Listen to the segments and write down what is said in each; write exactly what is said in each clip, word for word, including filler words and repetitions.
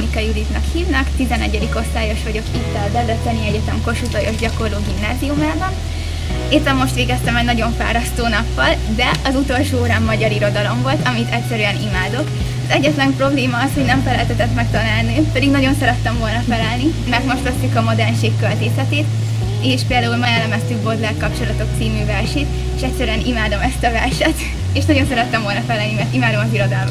Monika Juditnak hívnak, tizenegyedik osztályos vagyok itt a Debreceni Egyetem Kossuth Lajos Gyakorló Gimnáziumában. Éppen most végeztem egy nagyon fárasztó nappal, de az utolsó órán magyar irodalom volt, amit egyszerűen imádok. Az egyetlen probléma az, hogy nem feleltetett meg tanárnő, pedig nagyon szerettem volna felelni, mert most veszik a modernség költészetét, és például ma elemeztük Baudelaire Kapcsolatok című versét, és egyszerűen imádom ezt a verset, és nagyon szerettem volna felelni, mert imádom az irodalmat.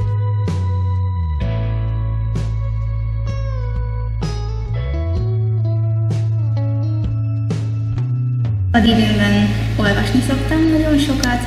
Szabadidőmben olvasni szoktam nagyon sokat,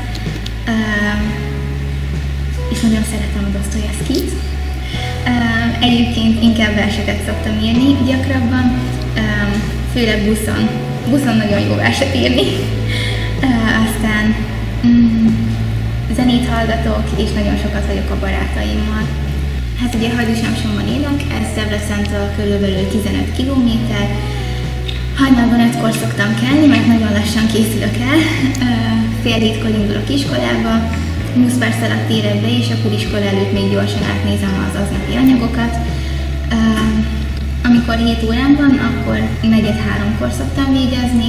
és nagyon szeretem a Dosztojevszkijt. Egyébként inkább verseket szoktam írni gyakrabban, főleg buszon. Buszon nagyon jó verset írni. Aztán mm, zenét hallgatok, és nagyon sokat vagyok a barátaimmal. Hát ugye Hajdúsamsonban élünk, ez Debrecentől körülbelül tizenöt kilométer. Hajnalban ötkor szoktam kelni, mert nagyon lassan készülök el. Fél hétkor indulok iskolába, húsz perc alatt érek be, és akkor iskola előtt még gyorsan átnézem az aznapi anyagokat. Amikor hét órán van, akkor negyed háromkor szoktam végezni.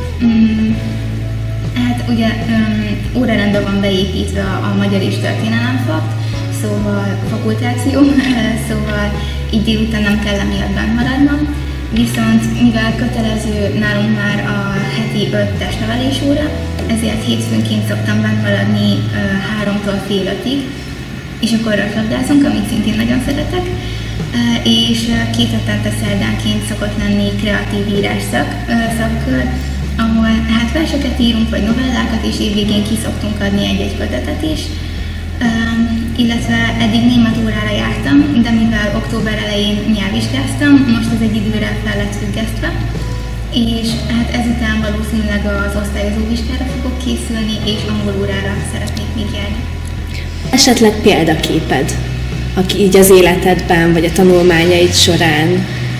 Hát ugye órarendben van beépítve a magyar és történelem fakt, szóval fakultáció, szóval így délután nem kell emiatt bent maradnom. Viszont mivel kötelező nálunk már a heti öt testnevelés óra, ezért hétfőnként szoktam bent maradni háromtól fél ötig, és akkor röplabdázunk, amit szintén nagyon szeretek, és két hetente szerdánként szokott lenni kreatív írás szak, szakkör, ahol hát verseket írunk, vagy novellákat, és évvégén ki szoktunk adni egy-egy kötetet is. Illetve eddig német órára jártam, de mivel október elején nyelvvizsgáztam, most ez egy időre fel lett függesztve, és hát ezután valószínűleg az osztályozó vizsgára fogok készülni, és angol órára szeretnék még járni. Esetleg példaképed, aki így az életedben, vagy a tanulmányaid során?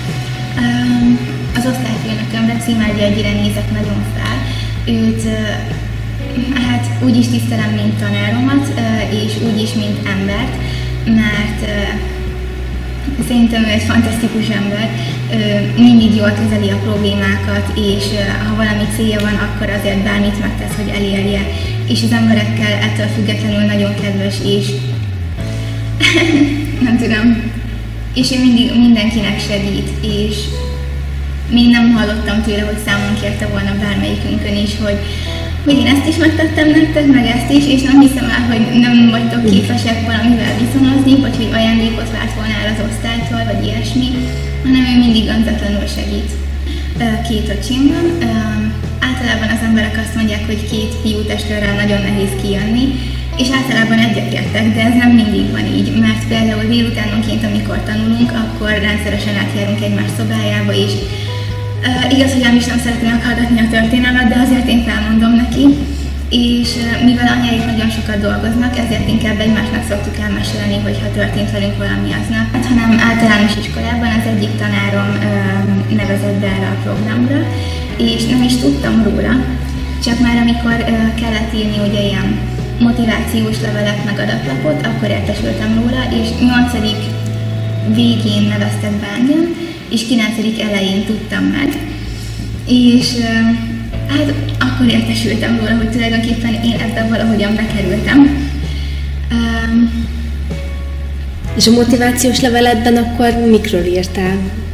Az osztályfőnökömre, Címer Györgyire nézek nagyon fel. Őt hát úgy is tisztelem, mint tanáromat, és úgy is, mint embert, mert szerintem ő egy fantasztikus ember, mindig jól kezeli a problémákat, és ha valami célja van, akkor azért bármit megtesz, hogy elérje, és az emberekkel ettől függetlenül nagyon kedves, és nem tudom, és ő mindig mindenkinek segít, és még nem hallottam tőle, hogy számon kérte volna bármelyikünkön is, hogy hogy én ezt is megtettem nektek, meg ezt is, és nem hiszem el, hogy nem vagytok képesek valamivel viszonozni, vagy hogy ajándékot várt volna el az osztálytól, vagy ilyesmi, hanem ő mindig önzetlenül segít. Két öcsém van. Általában az emberek azt mondják, hogy két fiú testvérrel nagyon nehéz kijönni, és általában egyetértek, de ez nem mindig van így, mert például délutánonként, amikor tanulunk, akkor rendszeresen átjárunk egymás szobájába, és Uh, igaz, hogy nem is nem szeretném meghallgatni a történelmet, de azért én felmondom neki, és uh, mivel anyáik nagyon sokat dolgoznak, ezért inkább egymásnak szoktuk elmesélni, hogyha történt velünk valami aznap. Hát, hanem általános iskolában az egyik tanárom uh, nevezett be erre a programra, és nem is tudtam róla, csak már amikor uh, kellett írni ugye ilyen motivációs levelet meg adatlapot, akkor értesültem róla, és nyolcadik végén neveztek be engem, és kilencedik elején tudtam meg, és hát akkor értesültem róla, hogy tulajdonképpen én ebben valahogyan bekerültem. Um, és a motivációs leveletben akkor mikről írtál?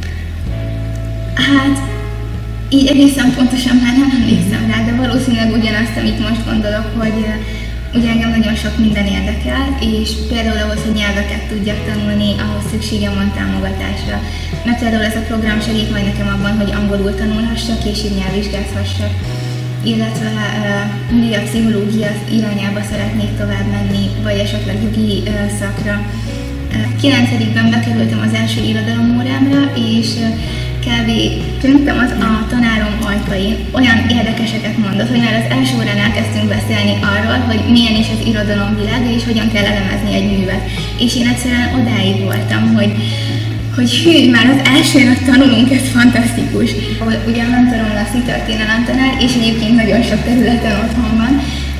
Hát, így egészen pontosan már nem emlékszem rá, de valószínűleg ugyanazt, amit most gondolok, hogy ugye engem nagyon sok minden érdekel, és például ahhoz, hogy nyelveket tudjak tanulni, ahhoz szükségem van támogatásra. Mert például ez a program segít majd nekem abban, hogy angolul tanulhassak, és így nyelvvizsgázhassak. Illetve uh, ugye a pszichológia irányába szeretnék tovább menni, vagy esetleg jogi uh, szakra. kilencedikben bekerültem az első irodalomórámra, és uh, kb. Tűntem az a tanárom ajkain, olyan érdekeseket mondott, hogy már az első órán elkezdtünk beszélni arról, hogy milyen is az irodalomvilága, és hogyan kell elemezni egy művet. És én egyszerűen odáig voltam, hogy, hogy hű, már az elsőnek tanulunk, ez fantasztikus. Ugye a mentorom Laci történelemtanár, és egyébként nagyon sok területen otthon van,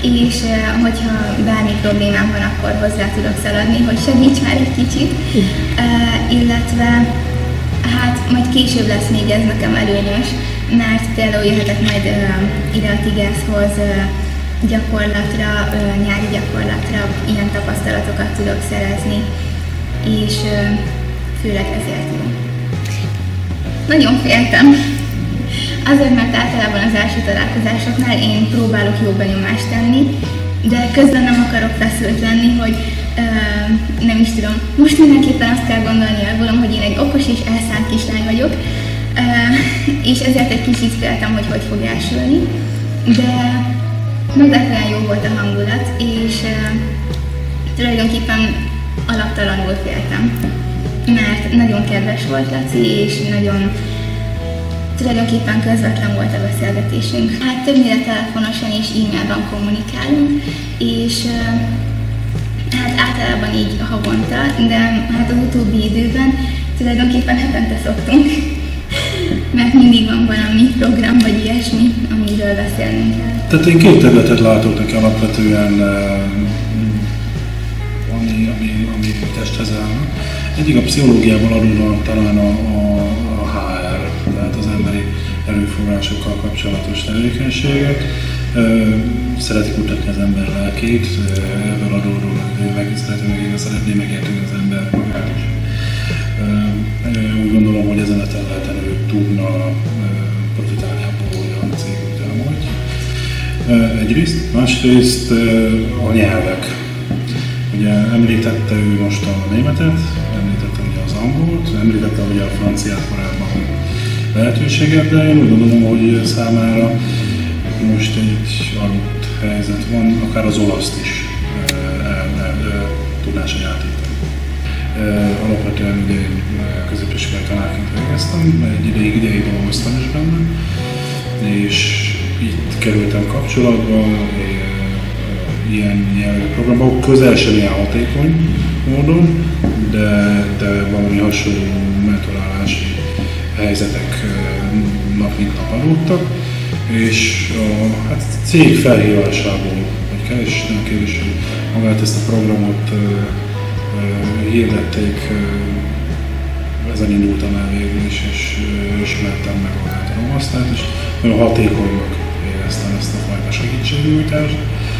és hogyha bármi problémám van, akkor hozzá tudok szaladni, hogy segíts már egy kicsit, illetve hát majd később lesz még ez nekem előnyös, mert például jöhetek majd ide a Tigászhoz gyakorlatra, nyári gyakorlatra, ilyen tapasztalatokat tudok szerezni, és főleg ezért jó. Nagyon féltem. Azért, mert általában az első találkozásoknál én próbálok jó benyomást tenni, de közben nem akarok feszült lenni, hogy uh, nem is tudom, most mindenképpen azt kell gondolni rólam, hogy én egy okos és elszánt kislány vagyok, uh, és ezért egy kicsit féltem, hogy hogy fog elsülni, de meglepően jó volt a hangulat, és uh, tulajdonképpen alaptalanul féltem, mert nagyon kedves volt Laci, és nagyon tulajdonképpen közvetlen volt a beszélgetésünk. Hát többnyire telefonosan és e-mailben kommunikálunk, és hát általában így havonta, de hát az utóbbi időben tulajdonképpen hetente szoktunk, mert mindig van valami program vagy ilyesmi, amiről beszélnünk kell. Tehát én két területet látok neki alapvetően, ami, ami, ami testhez állna. Egyik a pszichológiában adódóan talán a, a, a há er, tehát az emberi erőforrásokkal kapcsolatos tevékenységek. Szereti kutatni az ember lelkét, ebből adódóan meg szereti meg, szeretné megérteni az ember magát is. Úgy gondolom, hogy ezen a területen ő tudna profitálni abból, hogy a cég úgy támogatja. Egyrészt, másrészt a nyelvek. Ugye említette ő most a németet, említette ugye az angolt, említette ugye a franciát korábban lehetőséget, de én úgy gondolom, hogy számára most egy adott helyzet van, akár az olaszt is el, el, el tudná sajátítani. Alapvetően ugye én középiskolai tanárként végeztem, egy ideig, ideig dolgoztam is benne, és itt kerültem kapcsolatba, ilyen nyelvű programok, közel sem ilyen hatékony módon, de, de valami hasonló mentorálási helyzetek nap mint nap adódtak, és a hát, cég felhívásából, hogy kell, és nem kérdés, hogy magát ezt a programot uh, uh, hirdették, uh, ezen indultam el végül is, és uh, ismertem meg magát a romasztát, és nagyon hatékonynak éreztem ezt a fajta segítségnyújtást.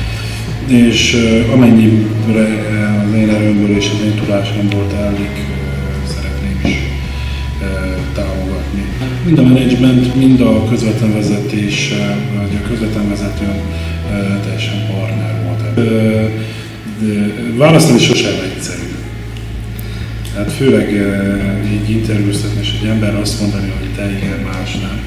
És uh, amennyire az én erőmből és az én tudásomból telik, uh, szeretném is uh, támogatni. Mind a menedzsment, mind a közvetlen vezetés, vagy a közvetlen vezetőn uh, teljesen partner volt. Uh, de választani sosem egyszerű. Tehát főleg uh, így interjúztatni, és egy ember azt mondani, hogy te igen, más nem.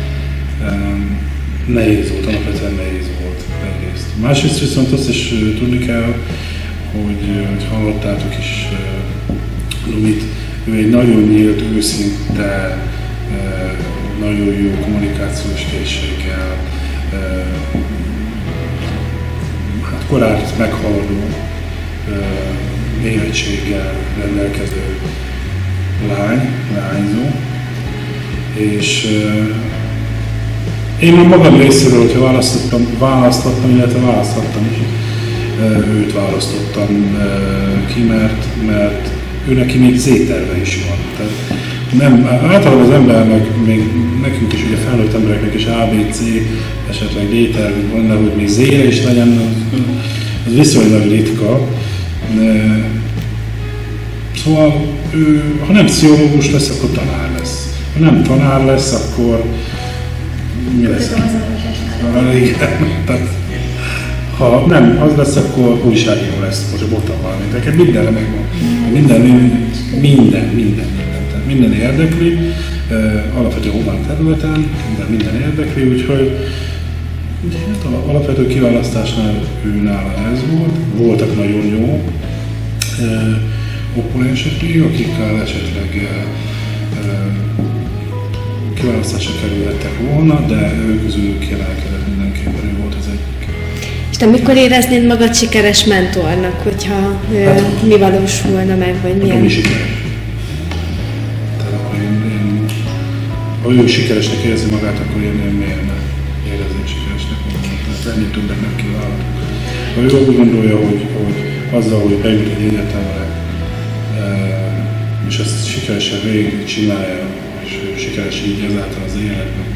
Um, nehéz volt, alapvetően nehéz volt egyrészt. Másrészt viszont azt is uh, tudni kell, hogy, hogy hallottátok is uh, Lumit, ő egy nagyon nyílt, őszinte, uh, nagyon jó kommunikációs készséggel, uh, hát korát meghaladó uh, érettséggel rendelkező lány, lányzó, és uh, én magam részéről, hogyha választottam, választottam, illetve választottam is, őt választottam ki, mert, mert ő neki még Z-terve is van. Tehát nem, általában az embernek, még nekünk is, ugye felnőtt embereknek is á bé cé, esetleg D-tervük van, de hogy még Z-re is legyen, az viszonylag ritka. Szóval ő, ha nem pszichológus lesz, akkor tanár lesz. Ha nem tanár lesz, akkor mi lesz? Igen, tehát ha nem az lesz, akkor újságíró lesz, most a botta valami. Tehát mindenre megvan. Minden, minden, minden, minden, tehát minden érdekli, alapvetően humán területen, de minden érdekli, úgyhogy hát alapvető kiválasztásnál ő nála ez volt. Voltak nagyon jó opponensek, akikkel esetleg kiválasztásra kerülhettek volna, de ő közülük kiemelkedett mindenképpen, ő volt az egyik. És te mikor éreznéd magad sikeres mentornak, hogyha hát, mi valósulna meg, vagy milyen? Mi sikeres. Tehát akkor én, én, ha ő sikeresnek érzi magát, akkor én, én miért ne érezném sikeresnek magát. Tehát ennél többet nem kívánok. Ha ő úgy gondolja, hogy, hogy azzal, hogy bejut egy egyetemre, és ezt sikeresen végig csinálja, és sikeres így ezáltal az életben,